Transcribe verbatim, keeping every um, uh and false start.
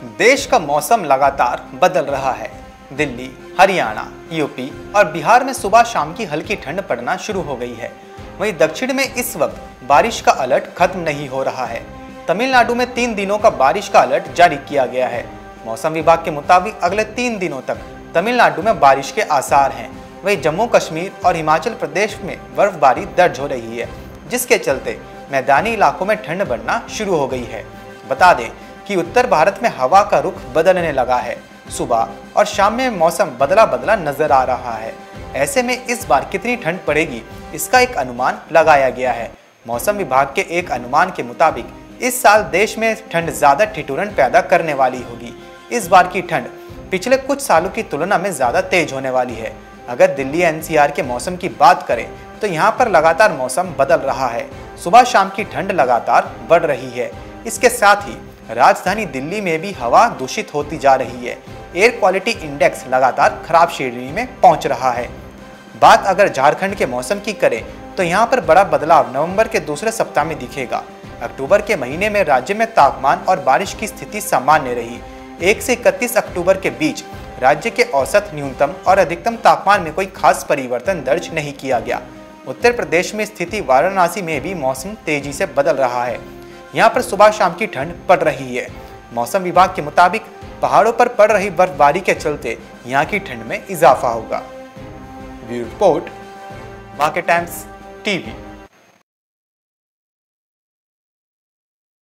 देश का मौसम लगातार बदल रहा है। दिल्ली, हरियाणा, यूपी और बिहार में सुबह शाम की हल्की ठंड पड़ना शुरू हो गई है। वहीं दक्षिण में इस वक्त बारिश का अलर्ट खत्म नहीं हो रहा है। तमिलनाडु में तीन दिनों का बारिश का अलर्ट जारी किया गया है। मौसम विभाग के मुताबिक अगले तीन दिनों तक तमिलनाडु में बारिश के आसार हैं। वहीं जम्मू कश्मीर और हिमाचल प्रदेश में बर्फबारी दर्ज हो रही है, जिसके चलते मैदानी इलाकों में ठंड बढ़ना शुरू हो गई है। बता दें कि उत्तर भारत में हवा का रुख बदलने लगा है। सुबह और शाम में मौसम बदला बदला नजर आ रहा है। ऐसे में इस बार कितनी ठंड पड़ेगी, इसका एक अनुमान लगाया गया है। मौसम विभाग के एक अनुमान के मुताबिक इस साल देश में ठंड ज्यादा ठिठुरन पैदा करने वाली होगी। इस बार की ठंड पिछले कुछ सालों की तुलना में ज्यादा तेज होने वाली है। अगर दिल्ली एन सी आर के मौसम की बात करें तो यहाँ पर लगातार मौसम बदल रहा है। सुबह शाम की ठंड लगातार बढ़ रही है। इसके साथ ही राजधानी दिल्ली में भी हवा दूषित होती जा रही है। एयर क्वालिटी इंडेक्स लगातार खराब श्रेणी में पहुंच रहा है। बात अगर झारखंड के मौसम की करें तो यहाँ पर बड़ा बदलाव नवंबर के दूसरे सप्ताह में दिखेगा। अक्टूबर के महीने में राज्य में तापमान और बारिश की स्थिति सामान्य रही। एक से इकतीस अक्टूबर के बीच राज्य के औसत, न्यूनतम और अधिकतम तापमान में कोई खास परिवर्तन दर्ज नहीं किया गया। उत्तर प्रदेश में स्थिति वाराणसी में भी मौसम तेजी से बदल रहा है। यहाँ पर सुबह शाम की ठंड पड़ रही है। मौसम विभाग के मुताबिक पहाड़ों पर पड़ रही बर्फबारी के चलते यहाँ की ठंड में इजाफा होगा। ब्यूरो रिपोर्ट, वाके टाइम्स टीवी।